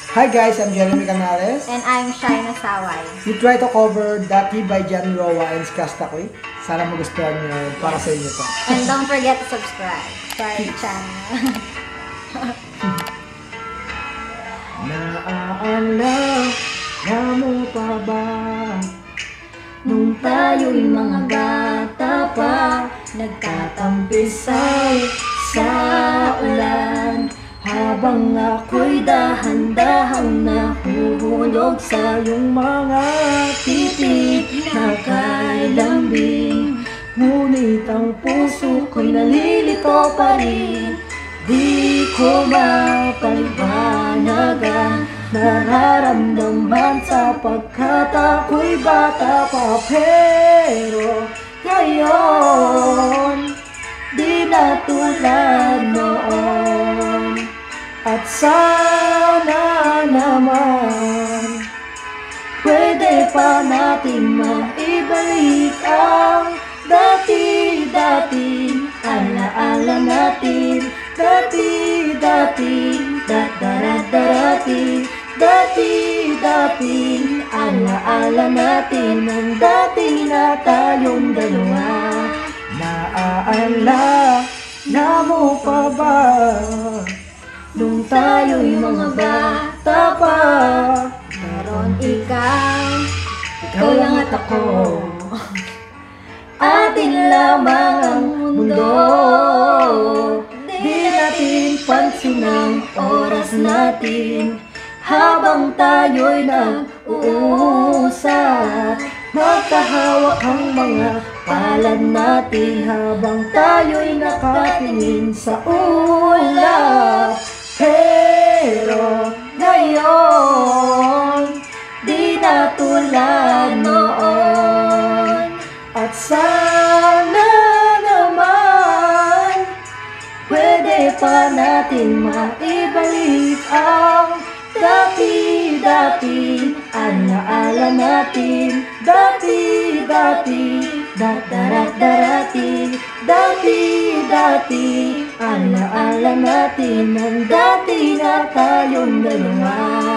Hi guys, I'm Jeremy Canales. And I'm Shaina Saway. We try to cover Dati by Jan Roa and Skastakoy. Sana magustuhan nyo para sa inyo to. And don't forget to subscribe to our channel. Naaalala mo pa ba Nung tayo'y mga bata pa, nagtatampisaw sa ulan, habang ako'y dahan-dahang nahuhulog sa iyong mga titik na kay lambing. Ngunit ang puso ko'y nalilito pa rin, di ko mapaliwanagan nararamdaman sapagkat ako'y bata pa. Pero ngayon, di na tulad noon. At sana naman pwede pa natin maibalik ang dati-dating alaala natin. Dati-dating dati-dating alaala natin ng dati na tayong dalawa. Naaalala mo pa ba nung tayo'y mga bata pa? Karon ikaw lang at ako, atin lamang ang mundo. Di natin pansin ang oras natin habang tayo'y nag-uusap. Magkahawak ang mga palad natin habang tayo'y nakatingin sa ulap. Pero ngayon, di na tulad noon. At sana naman pwede pa natin maibalik ang dati-dating alaala natin. Dati-dating dati-dating alaala natin ng dati na tayong dalawa.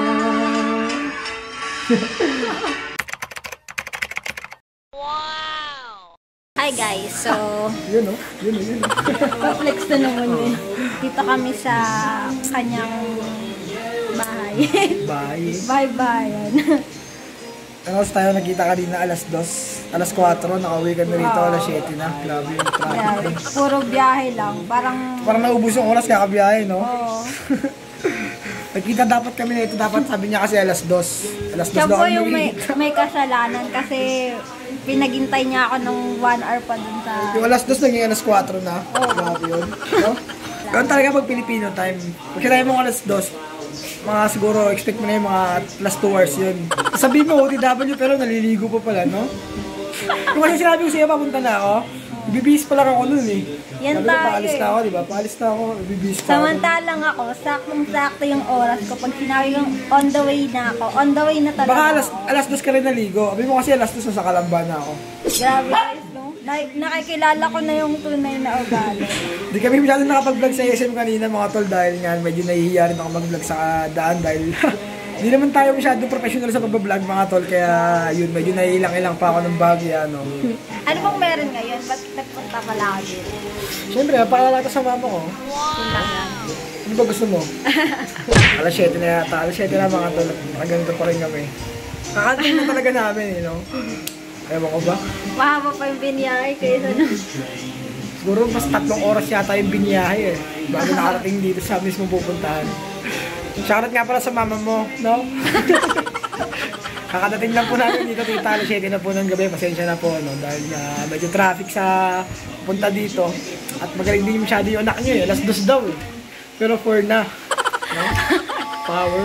Hi guys, so yun o. pa-flex na naman yun. Dito kami sa kanyang bahay. Bye-bye. Tapos tayo nakita kanina alas 2, alas 4, nakauwi kami rito alas 7 na. Grabe yung traffic. Puro biyahe lang, parang naubos yung oras kakabiyahe, no? Oo. Nagkita dapat kami na ito, dapat sabi niya kasi alas 2. Alas 2 siya daw po kami yung nakikita. may kasalanan kasi pinaghintay niya ako ng 1 hour pa dun sa... Yung alas 2 naging alas 4 na. Grabe yun. No? Ganun talaga pag Filipino time. Pag sinabi mo alas 2, mga siguro expect mo na yung mga last 2 hours yun. Sabi mo OTW pero naliligo pa pala, no? Kung kasi sinabi ko sa'yo papunta na ako, ibibihis pa lang ako nun eh. Yan sabi tayo paalis na ako, diba? Paalis na ako, ibibihis pa ako. Samantalang ako, saktong-sakto yung oras ko. Pag sinabi kong on the way na ako, on the way na talaga. Baka alas 2 ka rin naligo. Sabi mo kasi alas 2 sa Kalamba na ako. Grabe guys, no? Nakikilala ko na yung tunay na ugali. Di kami masyadong nakapag-vlog sa SM kanina mga tol dahil nga medyo nahihiya rin ako mag-vlog sa daan dahil hindi naman tayo masyadong professional sa pag-vlog mga tol kaya yun medyo nahihilang-ilang pa ako ng bagya no. Ano bang meron ngayon? Ba't nagpunta pala ako dito? Siyempre, napakala ko sa mama ko. Yun lang yan. Ano ba gusto mo? Alas 7 na yata. Alas 7 na mga tol. Hanggang pa rin kami. Kakantin na talaga namin, you know? Ewan ko ba? Mahaba pa yung biniyahe kaysa nun. Siguro mas 3 oras yata yung biniyahe eh. Bago nakarating dito sa mismo pupuntahan. Shoutout nga pala sa mama mo, no? Kakadating lang po namin dito, tita. Alas 7 na po ng gabi. Pasensya na po, no? Dahil medyo traffic sa punta dito. At magaling din masyado yung anak nyo eh. Alas 2 daw eh. Pero 4 na. No? Power.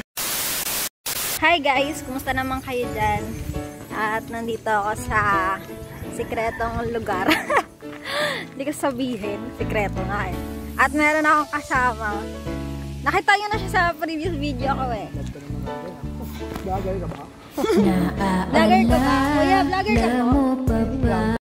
Hi guys! Kumusta naman kayo dyan? At nandito ako sa sikretong lugar. Hindi ko sabihin. Sikreto nga eh. At meron akong kasama. Nakita nyo na siya sa previous video ko eh. Vlogger ka ba? Vlogger ko ba? Kuya, vlogger ka ba?